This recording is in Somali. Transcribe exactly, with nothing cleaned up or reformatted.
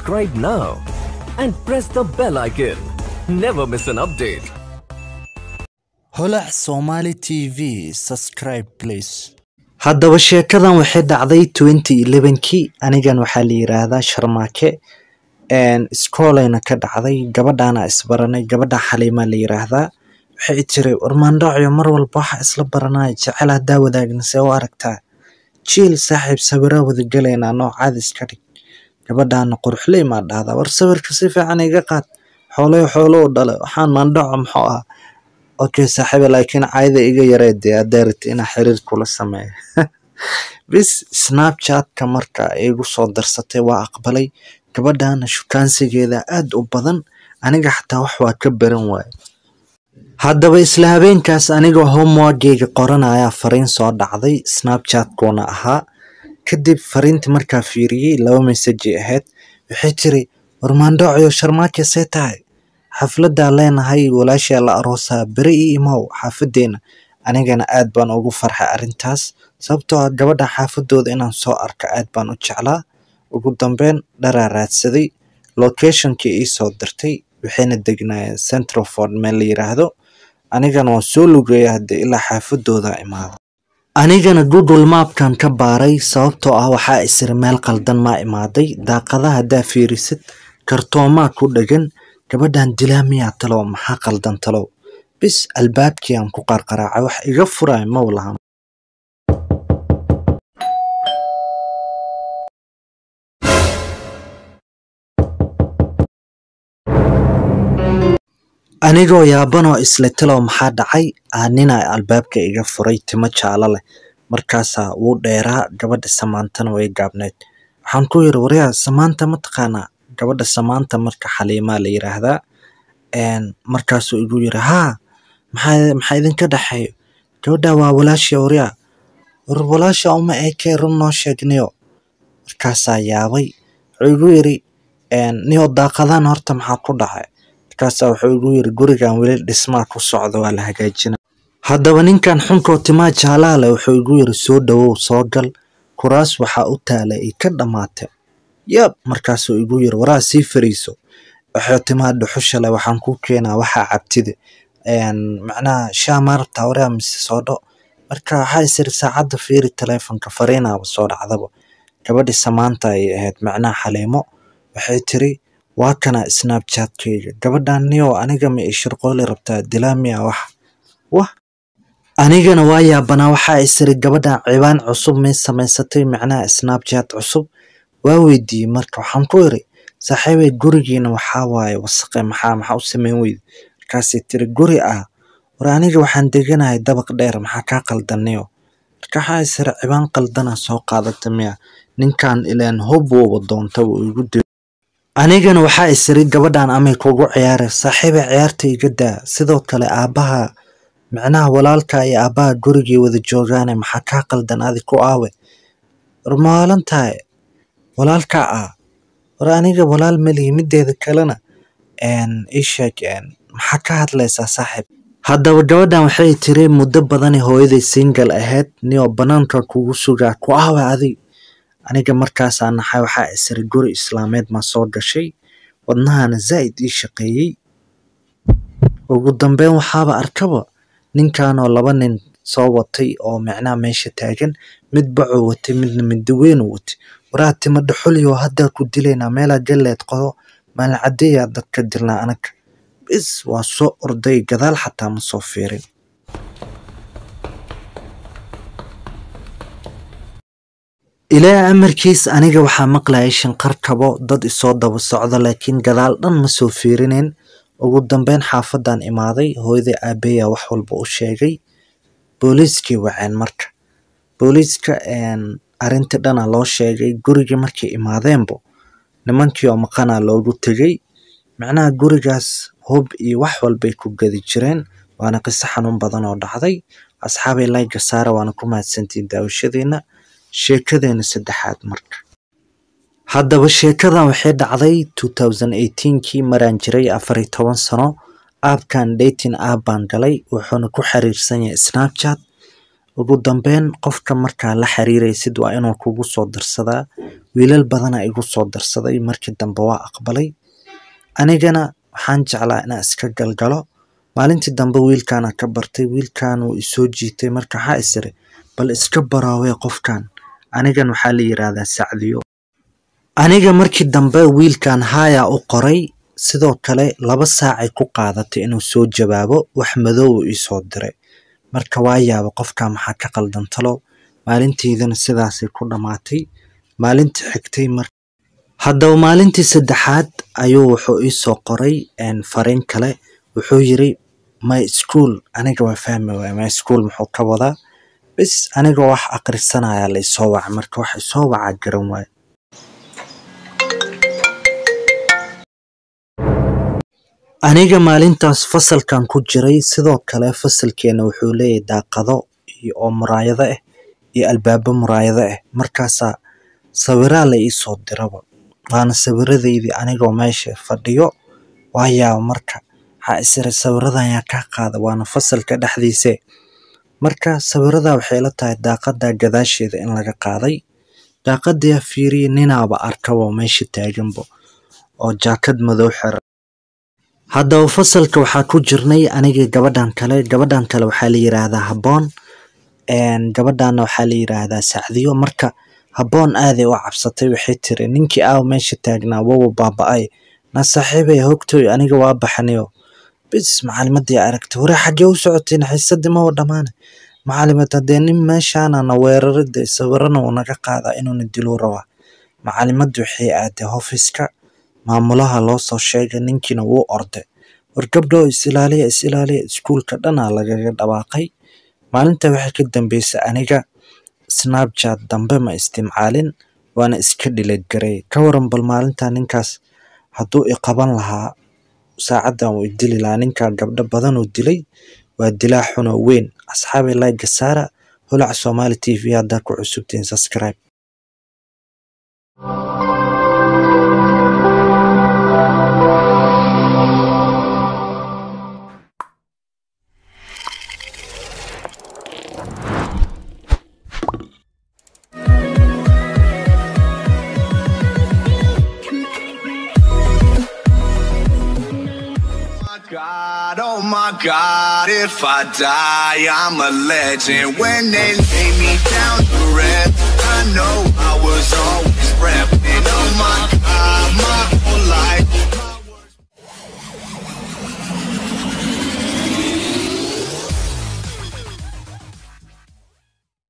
subscribe now and press the bell icon. Never miss an update. holac Somali T V subscribe please. haddaba sheekadan waxay dhacday twenty eleven kii anigan waxaa la yiraahdaa Sharmaake een iskoolayna ka dhacday gabadhaana isbaranay gabadha Xaliima la yiraahdaa waxay jiray warmaandhaacyo mar walba waxa isla baranay jecel hadaa wadaagna see u aragtaa jiil saaxiib sawira wada galayna noocaad iska dhig gabadhaana quruxley ma dhahda war sawirka si fiican iga qaad xoolo xoolo dhalay waxaan maandhaco maxaa ah okay saaxiib laakiin caayda iga yareed adeerti ina xiriir kula sameeyo bis Snapchat ka marka igu soo darsatay waa aqbalay gabadhaana shukaansigeeda aad u badan aniga xataa wax waa ka baran waay haddaba isla habeenkaas aniga homework-geyga qoranaya fariin soo dhacday Snapchat koona ahaa kadib fariinta markaa fiiriyay laba message ahayd waxay tiri warmaandhaacyo Sharmaake see tahay xafladda leenahay walaashay la aroosa bari iimow xaafadeena anigana aad baan ugu farxay arintaas sababtoo ah gabadha xaafadooda inaan soo arko aad baan u jeclaa ugu dambeyn dharaa raadsaday location-kii ii soo dirtay waxayna degnaayeen Centroford meel la yiraahdo anigana waan soo lugay hadda ilaa xaafadooda imaado anigana Google Map-kan ka baaray sababtoo ah waxaa isir meel qaldan ma imaaday daaqadaha hadaa fiirisid kartoomaa ku dhagan gabadhan dilaamiya talo maxaa qaldan talo bis albaabkii aan ku qarqaraacay wax iga furay ma walahan anigoo yaabanoo isla talo maxaa dhacay aanina albaabka iga furay timo jaalo leh markaas uu dheeraa gabadha Samaantana way gaabneed waxaan ku yiri wariyaa Samaanta ma taqaanaa gabadha Samaanta marka Xaliima la yiraahdaa een markaas uu igu yiri ha maxay maxay idinka dhaxay gabadha waa walaashay wariyaa war walaasha uma eekay run noo sheegnayo markaas yaabay wuxuu igu yiri een niyo daaqadan horta maxaa ku dhacay markaas wuxuu igu yiri gurigan weli dhismaa ku socdo waa la hagaajinaa haddaba ninkan xunko timaa jaalaale wuxuu igu yiri soo dhawow soo gal kuraas waxa u taalay ay ka dhamaatay yab markaas uu igu yiri waraa sii fariiso waxa timaa dhuxusha leh waxaan ku keenaa waxa cabtida een macnaa shaamarta waraa mis soo dho marka waxa isir saacada fiiri telefonka fariinaba soo dhacdaba gabadhi Samaanta ay ahayd macnaa Xaliimo waxay tiri waa kana Snapchat-keyga gabadhan niyo aniga ma ishirqooli rabtaa dilaamiya wax wah anigana waa yaabana waxa isir gabadhan ciwaan cusub ma samaysatay macnaa Snapchat cusub waa weydii marka waxaan ku yiri saaxiibay gurigeena waxa waaye wasaqay maxaa maxaa u sameyn weyd markaas tiri guri ah war aniga waxaan deganahay dabaq dheer maxaa ka qaldanayo marka waxa isir ciwaan qaldana soo qaadatay miya ninkan ilaan hubbo doonta uu igu anigana waxa isiri gabadhan amay kugu ciyaarey saaxiib ciyaarta iga daa sidoo kale aabaha macnaha walaalka iyo aabaha gurigii wada joogaan maxaa ka qaldan adi ku aawe rumaalantahay walaalka ah war aniga walaal mali mideeda kalena een ishaag een maxaa ka hadlaysaa saaxiib haddaba gabadhan waxay tiri muddo badan hooyaday single ahayd niyo banaanka kugu sugaa ku aawe adi aniga markaas aan naxay waxa isir guri islaameed ma soo gashay wadnahana zaid ii shaqeeyay ugu dambeyn waxaaba arkaba ninkan oo laba nin soo watay oo macnaa meesha taagan mid baco watay midna mid weyn watay waraa timo dhuxuliyo hadda ku dilayna meela galeed qodo maal cadeeya dadka dilna anaga bis waa soo orday gadaal xataa ma soo fiirin ilaa amarkiis aniga waxaa maqlayay shanqar kabo dad isoo daba socda laakiin gadaal dhan ma soo fiirineen ugu dambeyn xaafadan imaaday hooyada aabeeya wax walba u sheegay booliiskii waceen marka booliiska een arinta dhana loo sheegay guriga markii imaadeenbo nimankii oo maqana loogu tagay macnaha gurigaas hub iyo wax walba ku gadi jireen waana qiso xanuun badan oo dhacday asxaabay like saara waana ku mahadsantiin daawashadeena sheekadeena saddexaad marka haddaba sheekadan waxay dhacday twenty eighteen kii maraan jiray afar iyo toban sano aabkan dating app baan galay wuxuuna ku xiriirsan yahay Snapchat ugu dambeyn qofka markaa la xiriiraysid waa inuu kugu soo darsadaa wiilal badana igu soo darsaday markii dambe waa aqbalay anigana waxaan jeclaa inaan iska galgalo maalintii dambe wiilkaana ka bartay wiilkaan uu isoo jiitay marka waxaa isiri bal iska baraawee qofkan anigan waxaa la yiraahdaa Sacdiyo aniga markii dambe wiilkan haya u qoray sidoo kale laba saac ay ku qaadatay inuu soo jawaabo wax madow uu isoo diray marka waa yaabo qofka maxaa ka qaldan talo maalintiidana sidaas ay ku dhamaatay maalintii xigtay mar haddaba maalintii saddexaad ayuu wuxuu isoo qoray een fariin kale wuxuu yiri my school aniga waa fahmi waay my school muxuu ka wadaa bis aniga wax aqrisanaya la isoo wac marka wax isoo waca garan waay aniga maalintaas fasalkan ku jiray sidoo kale fasalkeena wuxuu leeyahay daaqado iyo oo muraayado ah iyo albaabo muraayado ah markaas sawira la isoo diraba waana sawiradeedii anigoo meesha fadhiyo waayaa marka ha isir sawiradan yaa ka qaada waana fasalka dhaxdiisa marka sawirada waxay la tahay daaqada gadaasheeda in laga qaaday daaqada fiiriye ninaaba arkabo meesha taaganbo oo jaakad madow xir haddaba fasalka waxaa ku jirnay aniga gabadhan kale gabadhan kale waxaa la yiraahdaa Habboon een gabadhan waxaa la yiraahdaa Sacdiyo marka Habboon aaday u cabsatay waxay tiri ninkii aaw meesha taagnaa wuu baaba'ay na saaxiibay hogtay aniga waa baxnayo bis macalimadii aragtay wara xagee u socotay xiisadii ma dhamaan macalimada nin meeshaan ana weerarada sawirana uu naga qaada inuu dilo raba macalimadu waxay aaday ofiska maamulaha loo soo sheegay ninkiina wuu orday war gabdho isilaaliya isilaaliya iskuulka dhana lagaga dhawaaqay maalinta waxay ka dambeysay aniga Snapchat dambe ma isticmaalin waana iska delete garay ka waran bal maalinta ninkaas hadduu i qaban lahaa saacadan uu dili lahaa ninka gabdho badan uu dilay waa dilaa xun oo weyn asxaabi like saara holac Somali T V hadda ku cusubtiin subscribe God, oh my God, if I die, I'm a legend. When they lay me down to rest, I know I was always repping. Oh my God.